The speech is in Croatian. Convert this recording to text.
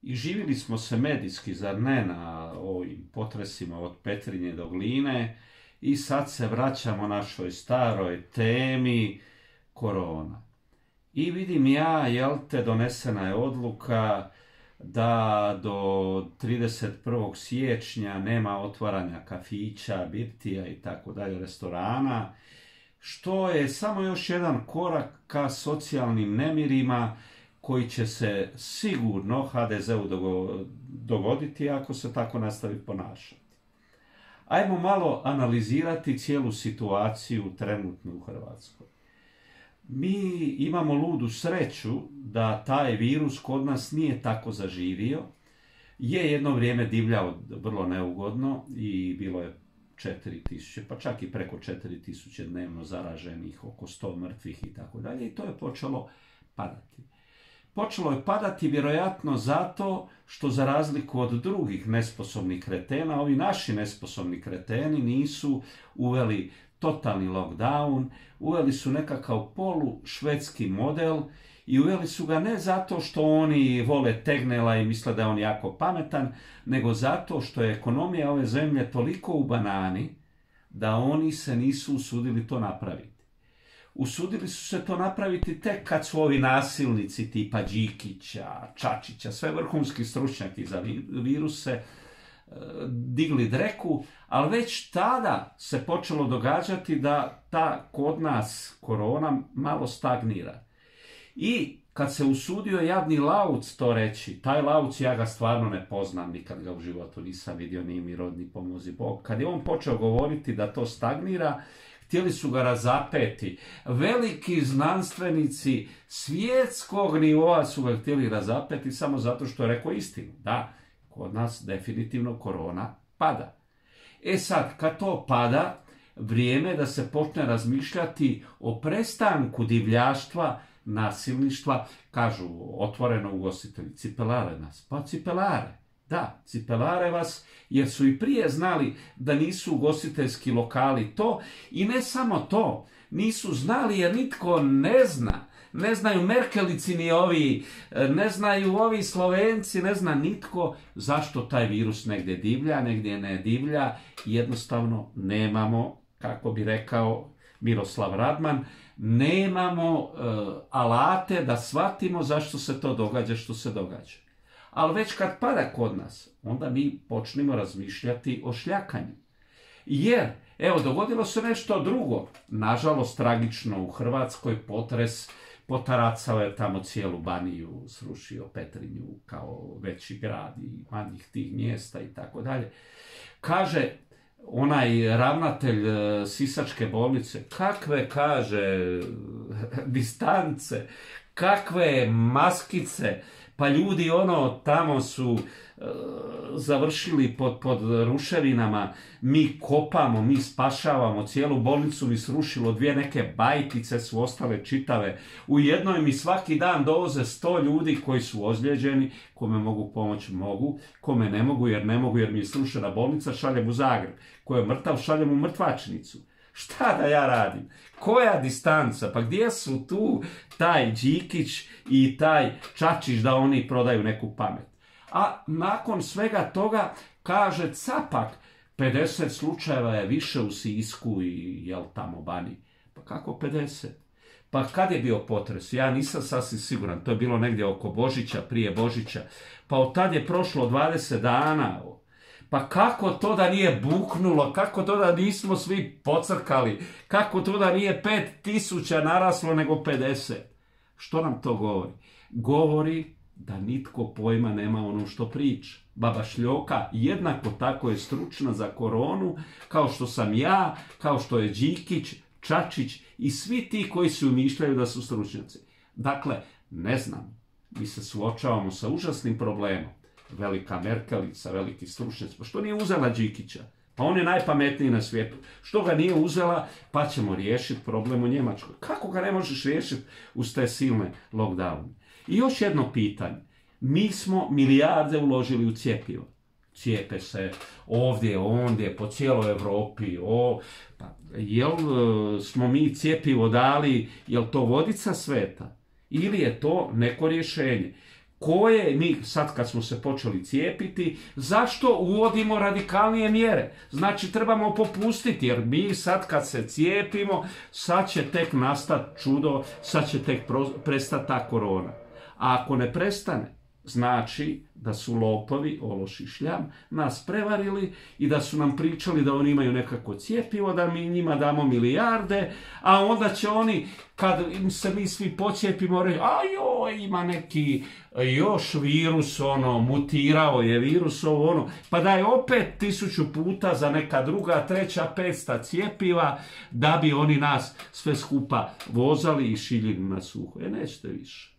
i živjeli smo se medijski, zar ne, na ovim potresima od Petrinje do Gline i sad se vraćamo našoj staroj temi korona. I vidim ja, donesena je odluka da do 31. siječnja nema otvaranja kafića, birtija i tako dalje, restorana, što je samo još jedan korak ka socijalnim nemirima koji će se sigurno HDZ-u dogoditi ako se tako nastavi ponašati. Ajmo malo analizirati cijelu situaciju trenutnu u Hrvatskoj. Mi imamo ludu sreću da taj virus kod nas nije tako zaživio. Je jedno vrijeme divljao vrlo neugodno i bilo je 4000, pa čak i preko 4000 dnevno zaraženih, oko 100 mrtvih i tako dalje. I to je počelo padati. Počelo je padati vjerojatno zato što za razliku od drugih nesposobnih kretena, ovi naši nesposobni kreteni nisu uveli totalni lockdown, uveli su nekakav polu-švedski model i uveli su ga ne zato što oni vole Tegnela i misle da je on jako pametan, nego zato što je ekonomija ove zemlje toliko u banani da oni se nisu usudili to napraviti. Usudili su se to napraviti tek kad su ovi nasilnici tipa Đikića, Čačića, sve vrhunski stručnjaki za viruse, digli dreku, ali već tada se počelo događati da ta kod nas korona malo stagnira. I kad se usudio jadni Lauc to reći, taj Lauc ja ga stvarno ne poznam, nikad ga u životu nisam vidio, nije mi rodni pomozi Bog. Kad je on počeo govoriti da to stagnira, htjeli su ga razapeti. Veliki znanstvenici svjetskog nivoa su ga htjeli razapeti samo zato što je rekao istinu. Da, kod nas definitivno korona pada. E sad, kad to pada, vrijeme je da se počne razmišljati o prestanku divljaštva, nasilništva. Kažu, otvoreno ugostitelji, cipelare nas. Pa cipelare. Da, cipelare vas, jer su i prije znali da nisu ugostiteljski lokali to. I ne samo to, nisu znali jer nitko ne zna. Ne znaju Merkelici ni ovi, ne znaju ovi Slovenci, ne zna nitko zašto taj virus negdje divlja, negdje ne divlja. Jednostavno nemamo, kako bi rekao Miroslav Radman, nemamo alate da shvatimo zašto se to događa što se događa. Ali već kad pada kod nas, onda mi počnemo razmišljati o šljakanju. Jer, evo, dogodilo se nešto drugo. Nažalost, tragično u Hrvatskoj potres potaracao je tamo cijelu Baniju, srušio Petrinju kao veći grad i manjih tih mjesta i tako dalje. Kaže onaj ravnatelj Sisačke bolnice, kakve, kaže, distance, kakve maskice, pa ljudi tamo su završili pod ruševinama, mi kopamo, mi spašavamo, cijelu bolnicu mi srušilo, 2 neke bajkice su ostale čitave. U jednoj mi svaki dan dovoze 100 ljudi koji su ozlijeđeni, kome mogu pomoći mogu, kome ne mogu jer mi je srušena bolnica, šaljem u Zagreb. Ko je mrtav, šaljem u mrtvačnicu. Šta da ja radim? Koja distanca? Pa gdje su tu taj Đikić i taj Čačić da oni prodaju neku pamet? A nakon svega toga kaže Capak, 50 slučajeva je više u Sisku i tamo Bani. Pa kako 50? Pa kad je bio potres? Ja nisam sasvim siguran. To je bilo negdje oko Božića, prije Božića. Pa od tad je prošlo 20 dana. Pa kako to da nije buknulo? Kako to da nismo svi pocrkali? Kako to da nije 5000 naraslo nego 50? Što nam to govori? Govori da nitko pojma nema ono što priča. Baba Šljoka jednako tako je stručna za koronu, kao što sam ja, kao što je Đikić, Čačić i svi ti koji se umišljaju da su stručnjaci. Dakle, ne znam, mi se suočavamo sa užasnim problemom. Velika Merkelica, veliki stručnjac, pa što nije uzela Đikića? Pa on je najpametniji na svijetu. Što ga nije uzela, pa ćemo riješiti problem u Njemačkoj. Kako ga ne možeš riješiti uz te silne lockdowne? I još jedno pitanje. Mi smo milijarde uložili u cjepivo. Cijepe se ovdje, ondje, po cijeloj Europi. Pa, jel smo mi cjepivo dali, jel to vodica sveta? Ili je to neko rješenje? koje mi sad kad smo se počeli cijepiti, zašto uvodimo radikalnije mjere? Znači trebamo popustiti jer mi sad kad se cijepimo, sad će tek nastati čudo, sad će tek prestati ta korona. A ako ne prestane, znači da su lopovi, ološ i šljam, nas prevarili i da su nam pričali da oni imaju nekako cjepivo, da mi njima damo milijarde, a onda će oni, kad se mi svi pocijepimo, reći, a joj, ima neki još virus, mutirao je virus, pa da je opet 1000 puta za neka druga, treća, 500 cjepiva, da bi oni nas sve skupa vozali i šiljili na suho. Nećete više.